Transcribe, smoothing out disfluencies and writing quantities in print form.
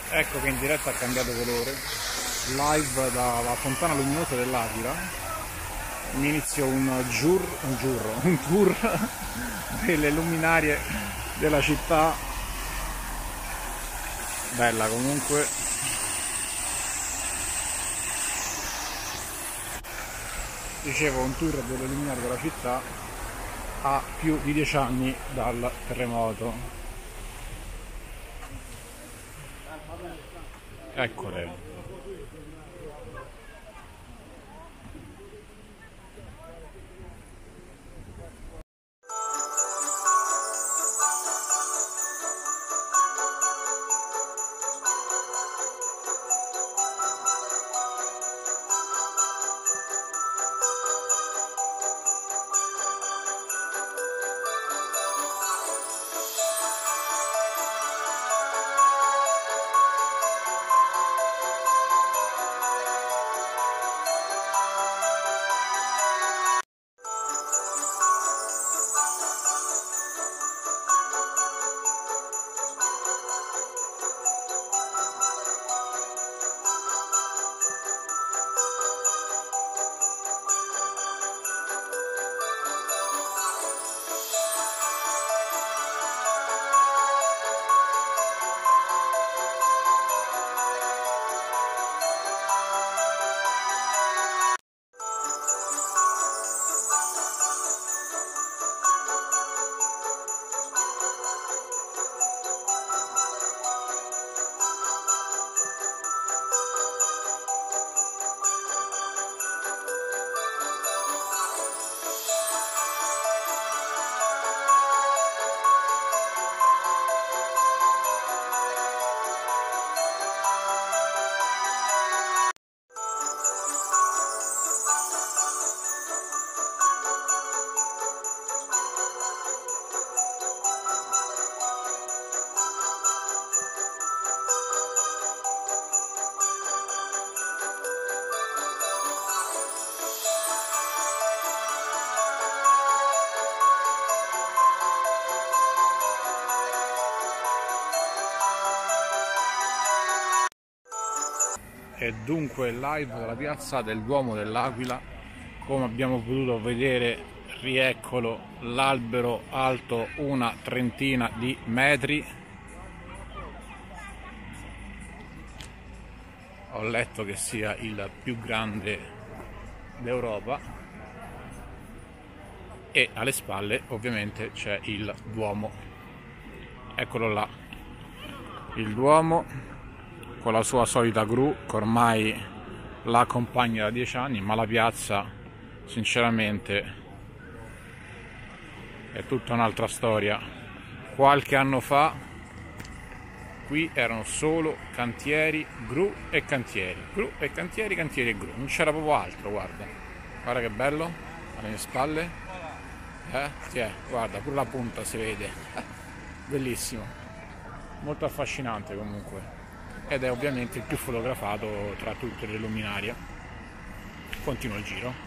Ecco che in diretta ha cambiato colore, live dalla Fontana Luminosa dell'Aquila. Mi inizio un tour delle luminarie della città. Bella comunque. Dicevo, un tour delle luminarie della città a più di 10 anni dal terremoto. Eccole. E dunque live dalla piazza del Duomo dell'Aquila. Come abbiamo potuto vedere, rieccolo l'albero alto una trentina di metri. Ho letto che sia il più grande d'Europa e alle spalle ovviamente c'è il Duomo. Eccolo là, il Duomo con la sua solita gru che ormai la accompagna da 10 anni, ma la piazza sinceramente è tutta un'altra storia. Qualche anno fa qui erano solo cantieri, gru e cantieri, gru e cantieri, cantieri e gru, non c'era proprio altro. Guarda che bello, alle mie spalle, sì, guarda, pure la punta si vede, bellissimo, molto affascinante comunque. Ed è ovviamente il più fotografato tra tutte le luminarie. Continuo il giro.